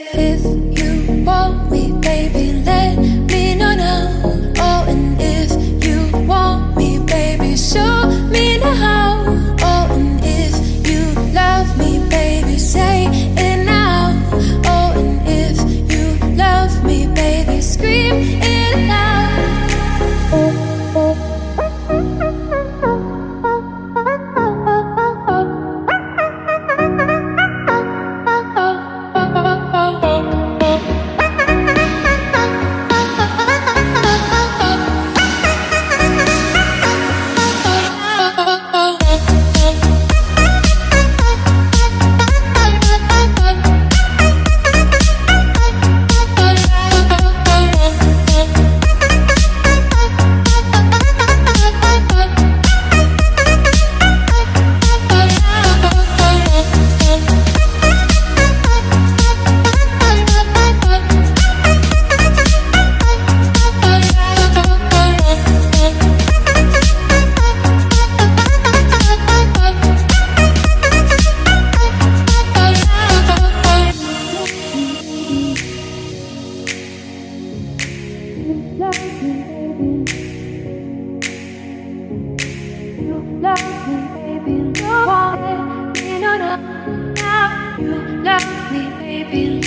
If you want me, baby, let me know now. Oh, and if you want me, baby, show me now. Oh, and if you love me, baby, say it now. Oh, and if you love me, baby, scream it loud. Love me, baby, no one, you know now. You love me, baby.